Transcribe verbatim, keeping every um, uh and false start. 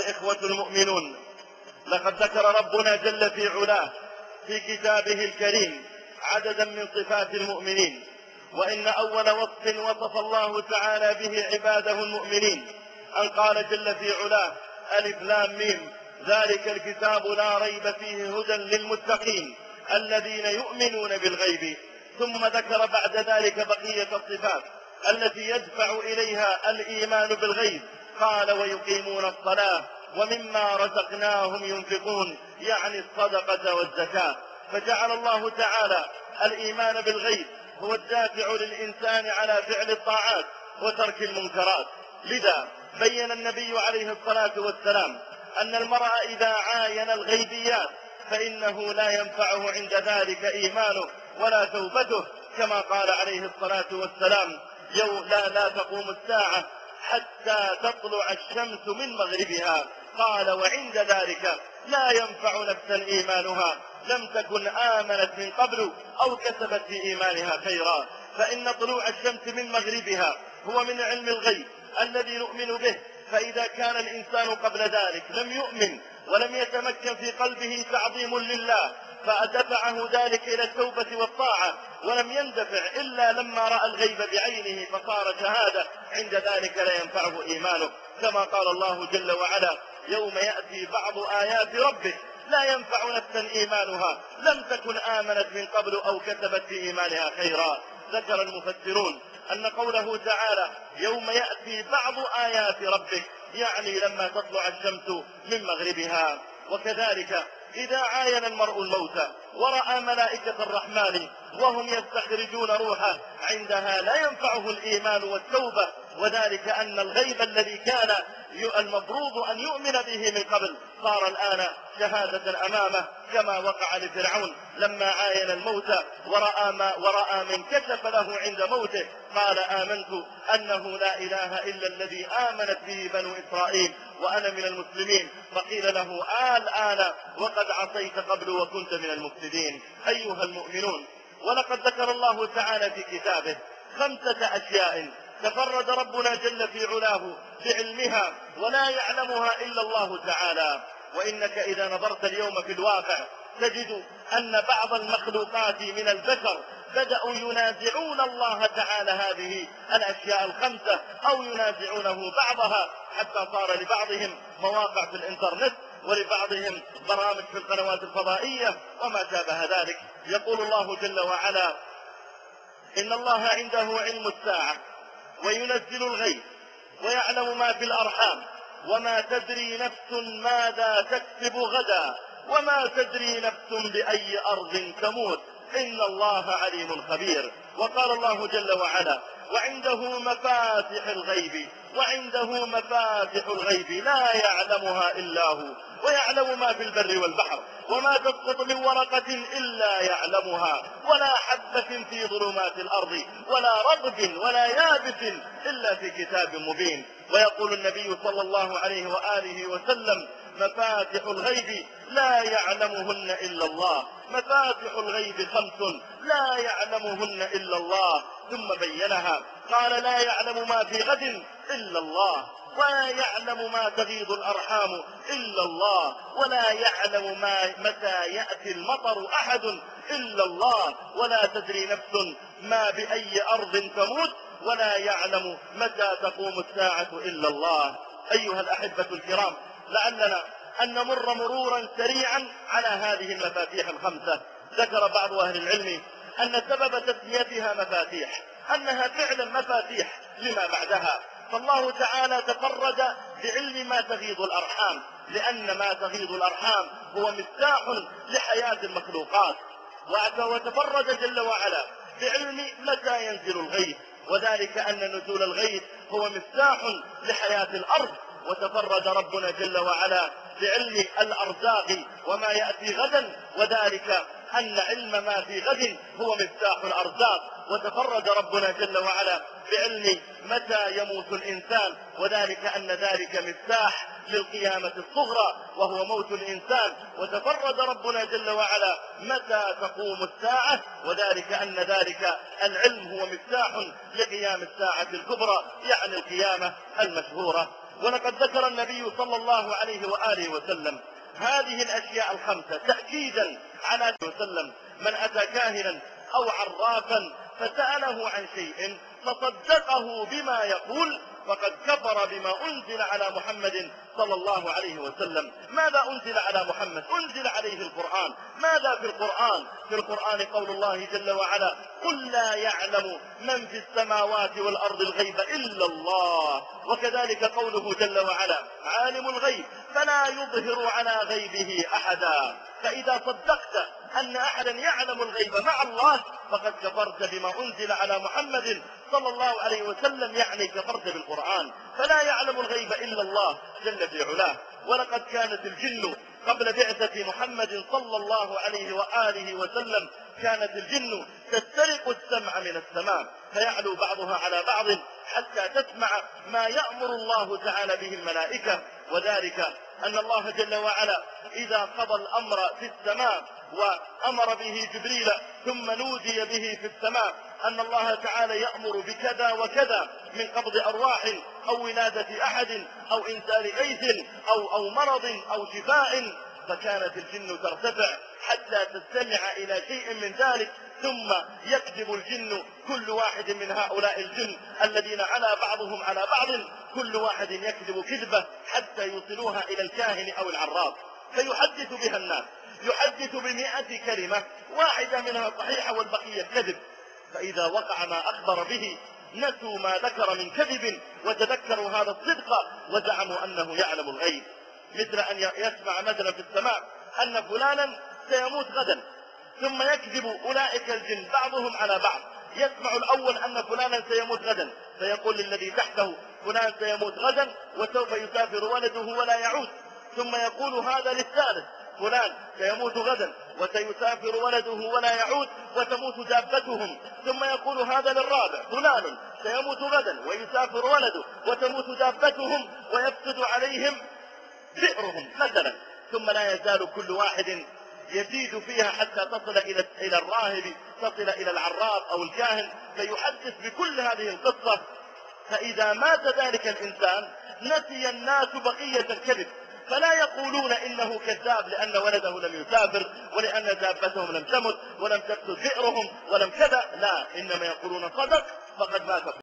الإخوة المؤمنون، لقد ذكر ربنا جل في علاه في كتابه الكريم عددا من صفات المؤمنين، وإن أول وصف وصف الله تعالى به عباده المؤمنين أن قال جل في علاه: ألف لام ميم، ذلك الكتاب لا ريب فيه هدى للمتقين الذين يؤمنون بالغيب. ثم ذكر بعد ذلك بقية الصفات التي يدفع إليها الإيمان بالغيب، قال: ويقيمون الصلاة ومما رزقناهم ينفقون، يعني الصدقة والزكاة. فجعل الله تعالى الإيمان بالغيب هو الدافع للإنسان على فعل الطاعات وترك المنكرات. لذا بين النبي عليه الصلاة والسلام أن المرء إذا عاين الغيبيات فإنه لا ينفعه عند ذلك إيمانه ولا توبته، كما قال عليه الصلاة والسلام: يوم لا, لا تقوم الساعة حتى تطلع الشمس من مغربها. قال: وعند ذلك لا ينفع نفسا إيمانها لم تكن آمنت من قبل أو كسبت في إيمانها خيرا. فإن طلوع الشمس من مغربها هو من علم الغيب الذي نؤمن به، فإذا كان الإنسان قبل ذلك لم يؤمن ولم يتمكن في قلبه تعظيم لله، فأدفعه ذلك إلى التوبة والطاعة، ولم يندفع إلا لما رأى الغيب بعينه فصار شهادة، عند ذلك لا ينفعه إيمانه، كما قال الله جل وعلا: يوم يأتي بعض آيات ربك لا ينفع نفسا إيمانها لم تكن آمنت من قبل أو كسبت في إيمانها خيرا. ذكر المفسرون أن قوله تعالى: يوم يأتي بعض آيات ربك، يعني لما تطلع الشمس من مغربها. وكذلك إذا عاين المرء الموت ورأى ملائكة الرحمن وهم يستخرجون روحه، عندها لا ينفعه الإيمان والتوبة، وذلك أن الغيب الذي كان المفروض أن يؤمن به من قبل صار الآن شهادة أمامه، كما وقع لفرعون لما عاين الموت ورأى, ما ورأى من كشف له عند موته، قال: آمنت أنه لا إله إلا الذي آمنت به بنو إسرائيل وأنا من المسلمين. فقيل له: الآن وقد عصيت قبل وكنت من المفسدين. أيها المؤمنون، ولقد ذكر الله تعالى في كتابه خمسة أشياء تفرد ربنا جل في علاه بعلمها ولا يعلمها إلا الله تعالى. وإنك إذا نظرت اليوم في الواقع تجد أن بعض المخلوقات من البشر بدأوا ينازعون الله تعالى هذه الأشياء الخمسة، أو ينازعونه بعضها، حتى صار لبعضهم مواقع في الإنترنت ولبعضهم برامج في القنوات الفضائية وما شابه ذلك. يقول الله جل وعلا: إن الله عنده علم الساعة وينزل الغيث ويعلم ما في الأرحام وما تدري نفس ماذا تكسب غدا وما تدري نفس بأي أرض تموت إن الله عليم خبير. وقال الله جل وعلا: وعنده مفاتح الغيب وعنده مفاتح الغيب لا يعلمها إلا هو ويعلم ما في البر والبحر وما تسقط من ورقة إلا يعلمها ولا حبة في ظلمات الأرض ولا رطب ولا يابس إلا في كتاب مبين. ويقول النبي صلى الله عليه وآله وسلم: مفاتح الغيب لا يعلمهن إلا الله. مفاتح الغيب خمس لا يعلمهن إلا الله. ثم بينها قال: لا يعلم ما في غد إلا الله، ولا يعلم ما تغيض الأرحام إلا الله، ولا يعلم ما متى يأتي المطر أحد إلا الله، ولا تدري نفس ما بأي أرض تموت، ولا يعلم متى تقوم الساعة إلا الله. أيها الأحبة الكرام، لعلنا أن نمر مرورا سريعا على هذه المفاتيح الخمسة. ذكر بعض أهل العلم أن سبب تسميتها مفاتيح أنها فعلا مفاتيح لما بعدها، فالله تعالى تفرد بعلم ما تغيض الأرحام، لأن ما تغيض الأرحام هو مفتاح لحياة المخلوقات، وتفرد جل وعلا بعلم متى ينزل الغيث، وذلك أن نزول الغيث هو مفتاح لحياة الأرض. وتفرد ربنا جل وعلا بعلم الأرزاق وما يأتي غدا، وذلك أن علم ما في غد هو مفتاح الأرزاق. وتفرد ربنا جل وعلا بعلم متى يموت الإنسان، وذلك أن ذلك مفتاح للقيامة الصغرى وهو موت الإنسان. وتفرد ربنا جل وعلا متى تقوم الساعة، وذلك أن ذلك العلم هو مفتاح لقيام الساعة الكبرى، يعني القيامة المشهورة. ولقد ذكر النبي صلى الله عليه وآله وسلم هذه الأشياء الخمسة تأكيدا على وسلم: من أتى كاهنا أو عرافا فسأله عن شيء فصدقه بما يقول فقد كفر بما أنزل على محمد صلى الله عليه وسلم. ماذا أنزل على محمد؟ أنزل عليه القرآن. ماذا في القرآن؟ في القرآن قول الله جل وعلا: قل لا يعلم من في السماوات والأرض الغيب إلا الله. وكذلك قوله جل وعلا: عالم الغيب فلا يظهر على غيبه أحدا. فإذا صدقت أن أحدا يعلم الغيب مع الله فقد كفرت بما أنزل على محمد صلى الله عليه وسلم، يعني كفرت بالقرآن. فلا يعلم الغيب إلا الله جل في علاه. ولقد كانت الجن قبل بعثة محمد صلى الله عليه وآله وسلم كانت الجن تسترق السمع من السماء فيعلو بعضها على بعض حتى تسمع ما يأمر الله تعالى به الملائكة. وذلك أن الله جل وعلا إذا قضى الأمر في السماء وأمر به جبريل ثم نودي به في السماء أن الله تعالى يأمر بكذا وكذا من قبض أرواح أو ولادة أحد أو إنزال غيث أو, أو مرض أو شفاء، فكانت الجن ترتفع حتى تستمع إلى شيء من ذلك، ثم يكذب الجن كل واحد من هؤلاء الجن الذين على بعضهم على بعض، كل واحد يكذب كذبة حتى يوصلوها إلى الكاهن أو العراف فيحدث بها الناس. يحدث بمئة كلمة واحدة منها صحيحة والبقية كذب. فإذا وقع ما أخبر به نسوا ما ذكر من كذب وتذكروا هذا الصدق وزعموا أنه يعلم الغيب. مثل أن يسمع مثلا في السماء أن فلانا سيموت غدا، ثم يكذب أولئك الجن بعضهم على بعض. يسمع الأول أن فلانا سيموت غدا فيقول للذي تحته: فلان سيموت غدا وسوف يسافر ولده ولا يعود. ثم يقول هذا للثالث: فلان سيموت غدا وسيسافر ولده ولا يعود وتموت دابتهم. ثم يقول هذا للرابع: فلان سيموت غدا ويسافر ولده وتموت دابتهم ويفسد عليهم بئرهم مثلا. ثم لا يزال كل واحد يزيد فيها حتى تصل إلى إلى الراهب، تصل إلى العراف أو الكاهن فيحدث بكل هذه القصة. فإذا مات ذلك الإنسان نسي الناس بقية الكذب، فلا يقولون إنه كذاب لأن ولده لم يسافر ولأن دابتهم لم تمت ولم تفسد بئرهم ولم كذا، لا، إنما يقولون صدق فقد مات.